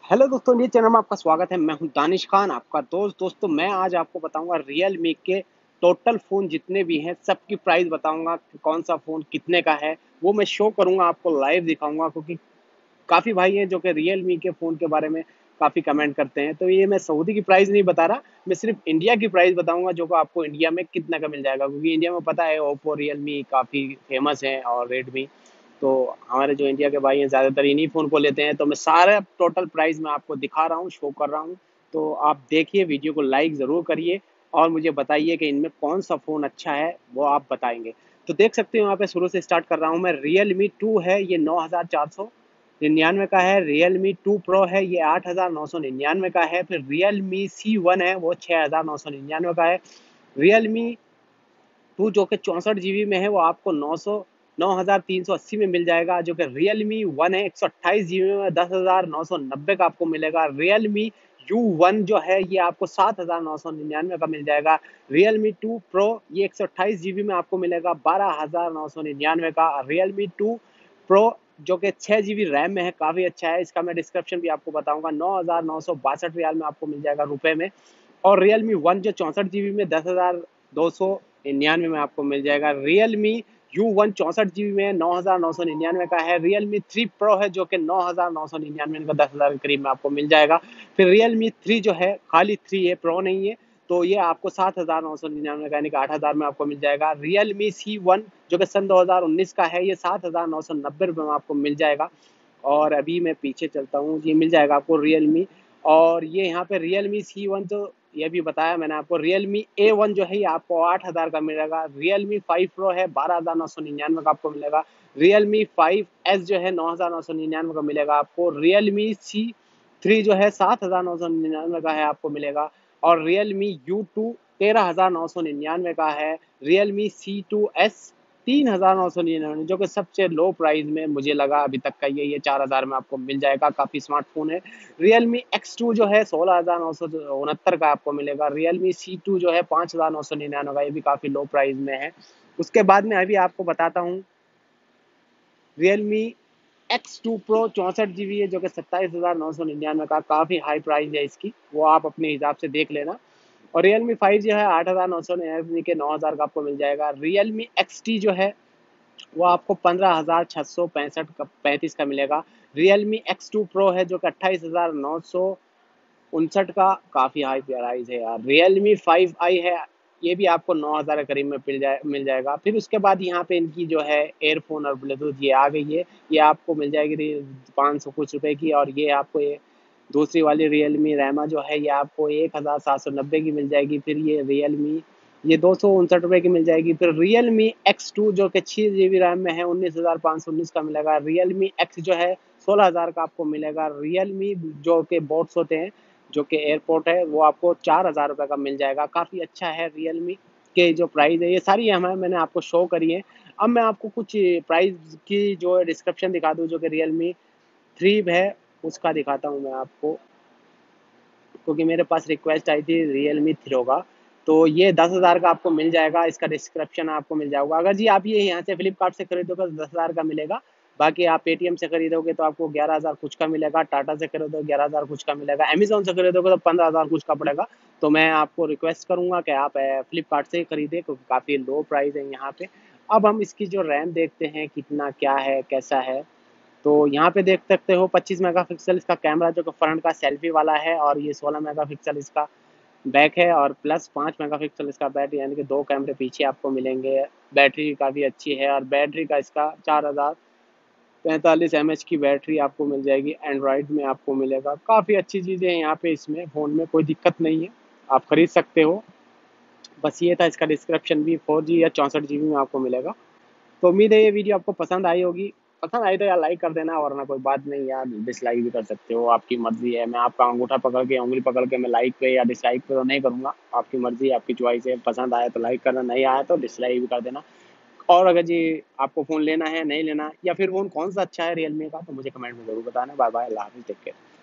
Hello दोस्तों, ये channel में आपका स्वागत है। मैं हूं दानिश खान, आपका दोस्त। दोस्तों, मैं आज आपको बताऊंगा रियलमी के टोटल फ़ोन जितने भी हैं सबकी प्राइस बताऊंगा कि कौन सा फ़ोन कितने का है। वो मैं शो करूंगा, आपको लाइव दिखाऊंगा, क्योंकि काफ़ी भाई हैं जो कि रियलमी के फ़ोन के बारे में काफ़ी कमेंट करते हैं। तो ये मैं सऊदी की प्राइस नहीं बता रहा, मैं सिर्फ इंडिया की प्राइस बताऊंगा जो कि आपको इंडिया में कितना का मिल जाएगा, क्योंकि इंडिया में पता है ओप्पो रियलमी काफ़ी फेमस है और रेडमी। तो हमारे जो इंडिया के भाई हैं ज़्यादातर इन्हीं फ़ोन को लेते हैं। तो मैं सारा टोटल प्राइस मैं आपको दिखा रहा हूँ, शो कर रहा हूँ। तो आप देखिए, वीडियो को लाइक ज़रूर करिए और मुझे बताइए कि इनमें कौन सा फ़ोन अच्छा है, वो आप बताएंगे। तो देख सकते हो यहाँ पे शुरू से स्टार्ट कर रहा हूँ मैं। रियलमी टू है, ये 9499 का है। रियलमी टू प्रो है, ये 8999 का है। फिर रियलमी सी वन है, वो 6999 का है। रियलमी टू जो कि 64 GB में है, वो आपको 9,380 में मिल जाएगा। जो कि रियलमी वन है 128 GB में 10,990 का आपको मिलेगा। रियलमी यू वन जो है ये आपको 7,999 का मिल जाएगा। रियलमी टू प्रो ये 128 GB में आपको मिलेगा 12,999 का। रियलमी टू प्रो जो कि 6 GB रैम में है, काफ़ी अच्छा है। इसका मैं डिस्क्रिप्शन भी आपको बताऊंगा। 9,962 रियाल में आपको मिल जाएगा, रुपए में। और रियलमी वन जो 64 GB में 10,299 में आपको मिल जाएगा। रियलमी यू वन 64 GB में 9,999 का है। रियलमी थ्री प्रो है जो कि 9,999 का, 10,000 के करीब में आपको मिल जाएगा। फिर रियलमी थ्री जो है, खाली थ्री है, प्रो नहीं है, तो ये आपको 7,999 का, यानी कि 8,000 में आपको मिल जाएगा। रियलमी सी वन जो कि सन 2019 का है, ये 7,990 में आपको मिल जाएगा। और अभी मैं पीछे चलता हूँ, ये मिल जाएगा आपको रियलमी। और ये यहाँ पे रियलमी सी वन, तो ये भी बताया मैंने आपको। रियलमी ए वन जो है ये आपको 8,000 का मिलेगा। रियलमी फाइव प्रो है, 12,999 का आपको मिलेगा। रियलमी फाइव एस जो है 9,999 का मिलेगा आपको। रियलमी सी थ्री जो है 7,999 का है, आपको मिलेगा। और रियलमी यू टू 13,999 का है। रियलमी सी टू एस 3,999, जो कि सबसे लो प्राइस में मुझे लगा अभी तक का ये 4,000 में आपको मिल जाएगा। काफ़ी स्मार्टफोन है। रियलमी एक्स टू जो है 16,969 का आपको मिलेगा। रियलमी सी टू जो है 5,999 का, ये भी काफ़ी लो प्राइस में है। उसके बाद में अभी आपको बताता हूँ Realme X two Pro 64 GB है, जो कि 27,999 का, काफ़ी हाई प्राइस है इसकी, वो आप अपने हिसाब से देख लेना। और रियलमी फाइव जो है 8,999 के, 9,000 का आपको मिल जाएगा। रियलमी एक्स टी जो है वो आपको 15,665 का मिलेगा। रियलमी एक्स टू प्रो है जो कि 28,959 का, काफ़ी हाई प्राइस है यार। रियलमी फाइव आई है, ये भी आपको 9,000 के करीब में मिल जाएगा। फिर उसके बाद यहाँ पे इनकी जो है एयरफोन और ब्लूटूथ ये आ गई है, ये आपको मिल जाएगी 500 कुछ रुपए की। और ये आपको ये दूसरी वाली रियलमी रैमा जो है ये आपको 1,790 की मिल जाएगी। फिर ये रियलमी ये 259 की मिल जाएगी। फिर रियलमी एक्स टू जो कि 6 GB रैम में है, 19,519 का मिलेगा। रियलमी एक्स जो है 16,000 का आपको मिलेगा। रियलमी जो कि बोट्स होते हैं, जो कि एयरपोर्ट है, वो आपको 4,000 रुपये का मिल जाएगा। काफ़ी अच्छा है रियलमी के जो प्राइस है, ये सारी हमें मैंने आपको शो करी है। अब मैं आपको कुछ प्राइस की जो डिस्क्रिप्शन दिखा दूँ, जो कि रियलमी थ्री है उसका दिखाता हूँ मैं आपको, क्योंकि मेरे पास रिक्वेस्ट आई थी रियलमी थ्रो का। तो ये 10,000 का आपको मिल जाएगा, इसका डिस्क्रिप्शन आपको मिल जाएगा। अगर जी आप ये यहाँ से फ्लिपकार्ट से खरीदोगे तो 10,000 का मिलेगा। बाकी आप पेटीएम से खरीदोगे तो आपको 11,000 कुछ का मिलेगा। टाटा से खरीदोगे 11,000 कुछ का मिलेगा। अमेजोन से खरीदोगे तो 15,000 कुछ का पड़ेगा। तो मैं आपको रिक्वेस्ट करूंगा कि आप फ्लिपकार्ट से ही खरीदें, क्योंकि काफ़ी लो प्राइस है यहाँ पे। अब हम इसकी जो रैम देखते हैं कितना क्या है कैसा है। तो यहाँ पे देख सकते हो 25 मेगापिक्सल इसका कैमरा जो कि फ्रंट का सेल्फी वाला है, और ये 16 मेगापिक्सल इसका बैक है, और प्लस 5 मेगापिक्सल इसका बैटरी, यानी कि दो कैमरे पीछे आपको मिलेंगे। बैटरी काफ़ी अच्छी है, और बैटरी का इसका 4,045 mAh की बैटरी आपको मिल जाएगी। एंड्रॉयड में आपको मिलेगा। काफ़ी अच्छी चीज़ें हैं यहाँ पे, इसमें फ़ोन में कोई दिक्कत नहीं है, आप खरीद सकते हो। बस ये था इसका डिस्क्रिप्शन भी। 4G या 64 GB में आपको मिलेगा। तो उम्मीद है ये वीडियो आपको पसंद आई होगी। पसंद आई तो यार लाइक कर देना, वरना कोई बात नहीं यार, डिसलाइक भी कर सकते हो, आपकी मर्जी है। मैं आपका अंगूठा पकड़ के, उंगली पकड़ के मैं लाइक पे या डिसलाइक पे तो नहीं करूँगा। आपकी मर्जी है, आपकी चॉइस है। पसंद आया तो लाइक करना, नहीं आया तो डिसलाइक भी कर देना। और अगर जी आपको फ़ोन लेना है, नहीं लेना, या फिर फ़ोन कौन सा अच्छा है रियलमी का, तो मुझे कमेंट में ज़रूर बताना। बाय बाय, अल्लाह हाफ़िज़, टेक केयर।